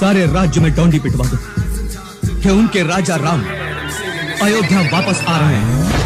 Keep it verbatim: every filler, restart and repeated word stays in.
सारे राज्य में डोंडी पिटवा दो कि उनके राजा राम अयोध्या वापस आ रहे हैं।